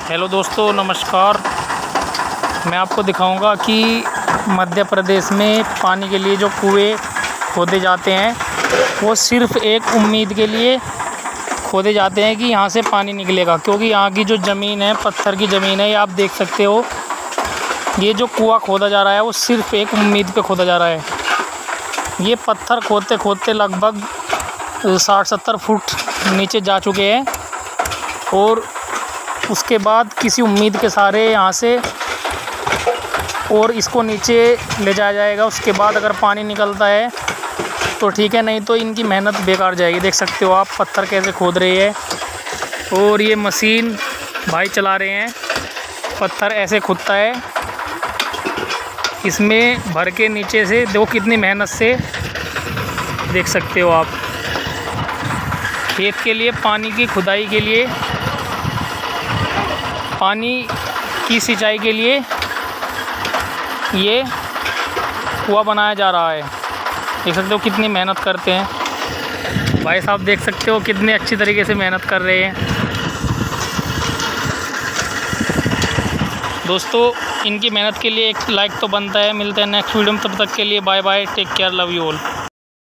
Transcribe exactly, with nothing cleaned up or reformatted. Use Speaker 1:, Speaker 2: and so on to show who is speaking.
Speaker 1: Hello दोस्तों, नमस्कार। मैं आपको दिखाऊंगा कि मध्य प्रदेश में पानी के लिए जो कुएं खोदे जाते हैं वो सिर्फ़ एक उम्मीद के लिए खोदे जाते हैं कि यहाँ से पानी निकलेगा, क्योंकि यहाँ की जो ज़मीन है पत्थर की ज़मीन है। ये आप देख सकते हो, ये जो कुआं खोदा जा रहा है वो सिर्फ़ एक उम्मीद पे खोदा जा रहा है। ये पत्थर खोदते खोदते लगभग साठ सत्तर फुट नीचे जा चुके हैं और उसके बाद किसी उम्मीद के सहारे यहाँ से और इसको नीचे ले जाया जाएगा। उसके बाद अगर पानी निकलता है तो ठीक है, नहीं तो इनकी मेहनत बेकार जाएगी। देख सकते हो आप पत्थर कैसे खोद रहे हैं और ये मशीन भाई चला रहे हैं। पत्थर ऐसे खुदता है, इसमें भर के नीचे से देखो कितनी मेहनत से, देख सकते हो आप। खेत के लिए पानी की खुदाई के लिए, पानी की सिंचाई के लिए ये कुआं बनाया जा रहा है। देख सकते हो कितनी मेहनत करते हैं भाई साहब। देख सकते हो कितने अच्छी तरीके से मेहनत कर रहे हैं दोस्तों। इनकी मेहनत के लिए एक लाइक तो बनता है। मिलते हैं नेक्स्ट वीडियो में, तब तक के लिए bye bye, take care, love you all.